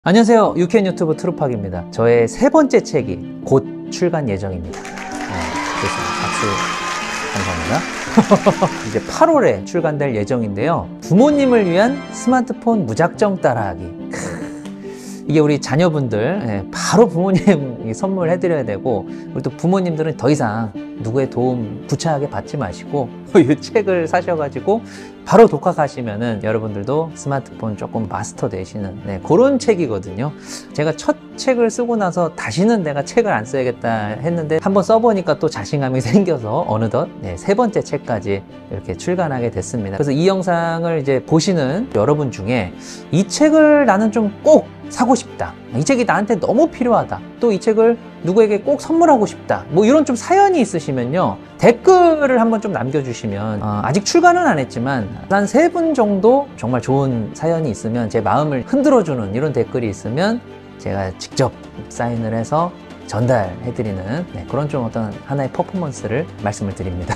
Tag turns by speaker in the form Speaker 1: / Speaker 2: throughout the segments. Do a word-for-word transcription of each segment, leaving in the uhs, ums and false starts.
Speaker 1: 안녕하세요. 유쾌한 유튜브 트루팍입니다. 저의 세 번째 책이 곧 출간 예정입니다. 네, 좋습니다. 박수 감사합니다. 이제 팔월에 출간될 예정인데요. 부모님을 위한 스마트폰 무작정 따라하기. 이게 우리 자녀분들 바로 부모님 선물해드려야 되고, 우리 또 부모님들은 더 이상 누구의 도움 구차하게 받지 마시고 이 책을 사셔가지고 바로 독학하시면은 여러분들도 스마트폰 조금 마스터 되시는 네, 그런 책이거든요. 제가 첫 책을 쓰고 나서 다시는 내가 책을 안 써야겠다 했는데 한번 써보니까 또 자신감이 생겨서 어느덧 네, 세 번째 책까지 이렇게 출간하게 됐습니다. 그래서 이 영상을 이제 보시는 여러분 중에 이 책을 나는 좀 꼭 사고 싶다, 이 책이 나한테 너무 필요하다, 또 이 책을 누구에게 꼭 선물하고 싶다, 뭐 이런 좀 사연이 있으시면요, 댓글을 한번 좀 남겨주시면 어, 아직 출간은 안 했지만 한 세 분 정도 정말 좋은 사연이 있으면, 제 마음을 흔들어주는 이런 댓글이 있으면 제가 직접 사인을 해서 전달해드리는 네, 그런 좀 어떤 하나의 퍼포먼스를 말씀을 드립니다.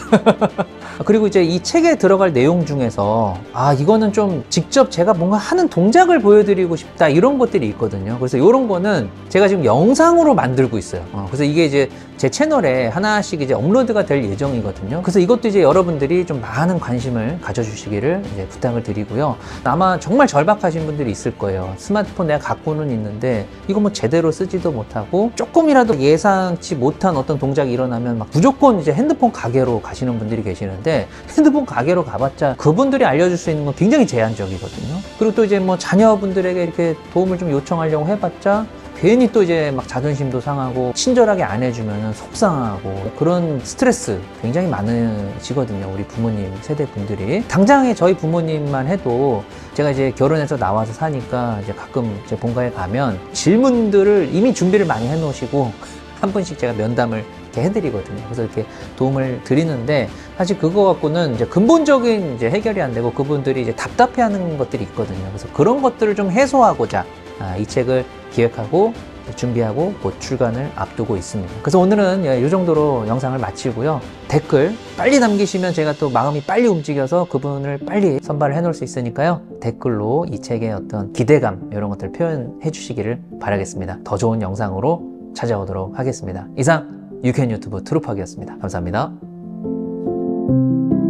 Speaker 1: 그리고 이제 이 책에 들어갈 내용 중에서 아 이거는 좀 직접 제가 뭔가 하는 동작을 보여드리고 싶다, 이런 것들이 있거든요. 그래서 이런 거는 제가 지금 영상으로 만들고 있어요. 어, 그래서 이게 이제 제 채널에 하나씩 이제 업로드가 될 예정이거든요. 그래서 이것도 이제 여러분들이 좀 많은 관심을 가져주시기를 이제 부탁을 드리고요. 아마 정말 절박하신 분들이 있을 거예요. 스마트폰 내가 갖고는 있는데 이거 뭐 제대로 쓰지도 못하고, 조금이라도 예상치 못한 어떤 동작이 일어나면 막 무조건 이제 핸드폰 가게로 가시는 분들이 계시는데, 핸드폰 가게로 가봤자 그분들이 알려줄 수 있는 건 굉장히 제한적이거든요. 그리고 또 이제 뭐 자녀분들에게 이렇게 도움을 좀 요청하려고 해봤자 괜히 또 이제 막 자존심도 상하고, 친절하게 안 해주면 속상하고, 그런 스트레스 굉장히 많으시거든요, 우리 부모님 세대 분들이. 당장에 저희 부모님만 해도 제가 이제 결혼해서 나와서 사니까 이제 가끔 제 본가에 가면 질문들을 이미 준비를 많이 해 놓으시고 한 분씩 제가 면담을 이렇게 해드리거든요. 그래서 이렇게 도움을 드리는데, 사실 그거 갖고는 이제 근본적인 이제 해결이 안 되고 그분들이 이제 답답해하는 것들이 있거든요. 그래서 그런 것들을 좀 해소하고자 아, 이 책을 기획하고 준비하고 곧 출간을 앞두고 있습니다. 그래서 오늘은 이 정도로 영상을 마치고요. 댓글 빨리 남기시면 제가 또 마음이 빨리 움직여서 그분을 빨리 선발을 해 놓을 수 있으니까요. 댓글로 이 책의 어떤 기대감 이런 것들 표현해 주시기를 바라겠습니다. 더 좋은 영상으로 찾아오도록 하겠습니다. 이상 유쾌한 유튜브 트루팍이었습니다. 감사합니다.